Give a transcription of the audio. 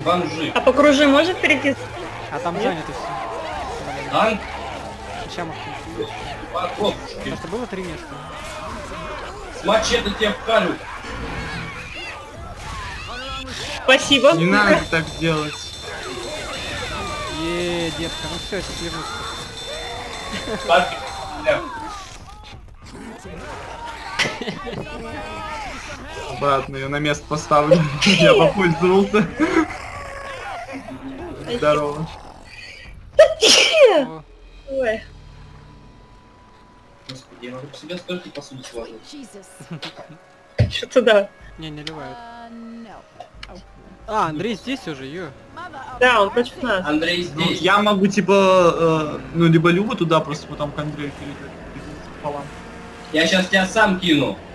бомжи. А по кружи может перейти? А там заняты все. А? Сейчас может. По кнопочке. Просто было 3 места. С мачете тебя вкалю. Спасибо. Не надо так делать. Детка, ну все, сейчас вернусь. Бля. Обратно ее на место поставлю. Я попользовался. Здорово. О, Ой. Господи, я могу по себе столько посуды сложить. Что-то да. не ливают. А, Андрей здесь уже, ё. Да, он против нас. Андрей Ну, здесь. я могу типа, ну либо Любу туда просто потом к Андрею перейти пополам. Я сейчас тебя сам кину.